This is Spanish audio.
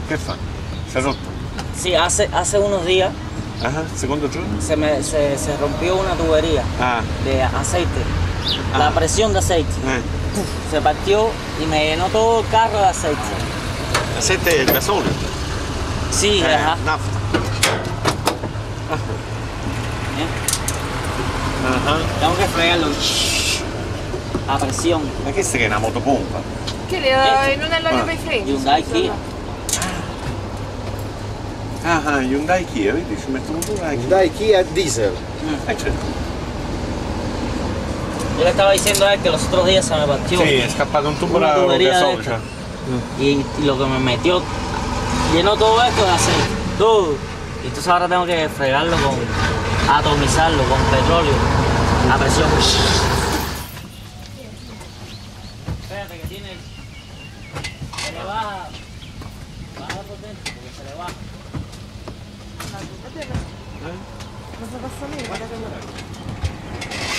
Che fa? Si è rotto? Sí, hace unos días Ajá, secondo giorno? se rompió una tubería Ah, de aceite. La presión de aceite. Se partió y me llenó todo el carro de aceite. Aceite il gasolio? Sí, ajá. Nafta. Tengo que fregarlo a presión. Ma che è una motopompa? Che non è l'olio per i freni? Hyundai Kia. Ah, Hyundai Kia, vedi, ci mettono pure la Kia. Hyundai Kia diesel. Certo. Yo le estaba diciendo a él que los otros días se me partió Sì, è scappato un tubo una da tubería de gasolio. esta. Y lo que me metió, llenó todo esto de aceite. Todo. Y entonces ahora tengo que fregarlo atomizarlo con petróleo a presión. Espérate que tiene, se le baja por dentro porque se le baja. Cosa posso dire? Guarda che